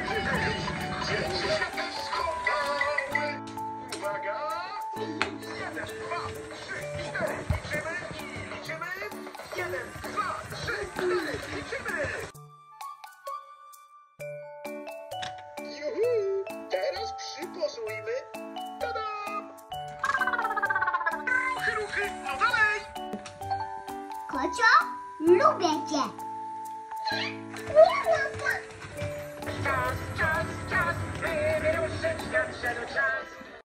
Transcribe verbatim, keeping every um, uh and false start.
Dzieci się też schowały. Uwaga! Jeden, dwa, trzy, cztery. Liczymy i liczymy. Jeden, dwa, trzy, cztery. Liczymy. Juhu! Teraz przypozujmy. Tadam! Ruchy, no dalej! Kocio, lubię cię. Czas, czas, czas, by wyruszyć nadszedł czas.